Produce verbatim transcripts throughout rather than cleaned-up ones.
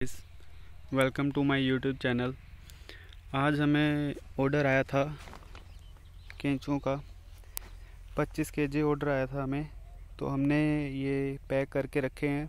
Welcome to my YouTube channel. आज हमें order आया था केंचुओं का। पच्चीस केजी ऑर्डर आया था हमें, तो हमने ये पैक करके रखे हैं।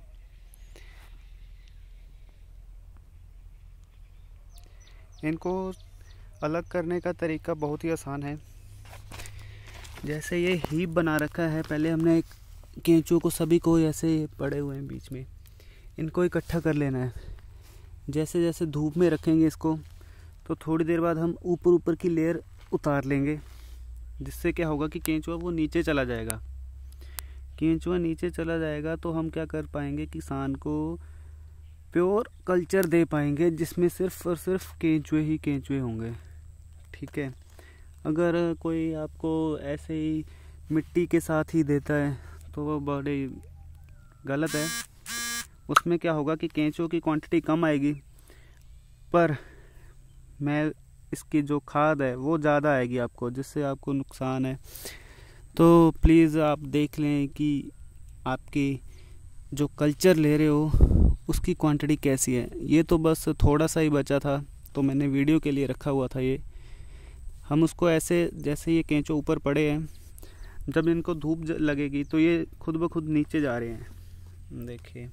इनको अलग करने का तरीका बहुत ही आसान है। जैसे ये हीप बना रखा है, पहले हमने एक केंचुओं को सभी को ऐसे पड़े हुए हैं बीच में, इनको इकट्ठा कर लेना है। जैसे जैसे धूप में रखेंगे इसको, तो थोड़ी देर बाद हम ऊपर ऊपर की लेयर उतार लेंगे, जिससे क्या होगा कि केंचुआ वो नीचे चला जाएगा। केंचुआ नीचे चला जाएगा तो हम क्या कर पाएंगे, किसान को प्योर कल्चर दे पाएंगे, जिसमें सिर्फ और सिर्फ केंचुए ही केंचुए होंगे। ठीक है। अगर कोई आपको ऐसे ही मिट्टी के साथ ही देता है तो वो बड़ी गलत है। उसमें क्या होगा कि केंचुओं की क्वांटिटी कम आएगी, पर मैं इसकी जो खाद है वो ज़्यादा आएगी आपको, जिससे आपको नुकसान है। तो प्लीज़ आप देख लें कि आपकी जो कल्चर ले रहे हो उसकी क्वांटिटी कैसी है। ये तो बस थोड़ा सा ही बचा था, तो मैंने वीडियो के लिए रखा हुआ था। ये हम उसको ऐसे, जैसे ये केंचुए ऊपर पड़े हैं, जब इनको धूप लगेगी तो ये खुद ब खुद नीचे जा रहे हैं। देखिए,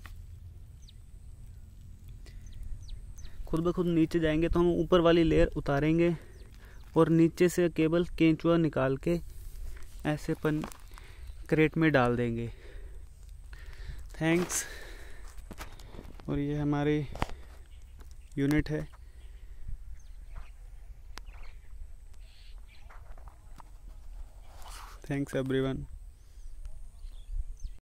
खुद ब खुद नीचे जाएंगे, तो हम ऊपर वाली लेयर उतारेंगे और नीचे से केवल केंचुआ निकाल के ऐसे अपन क्रेट में डाल देंगे। थैंक्स। और ये हमारी यूनिट है। Thanks everyone.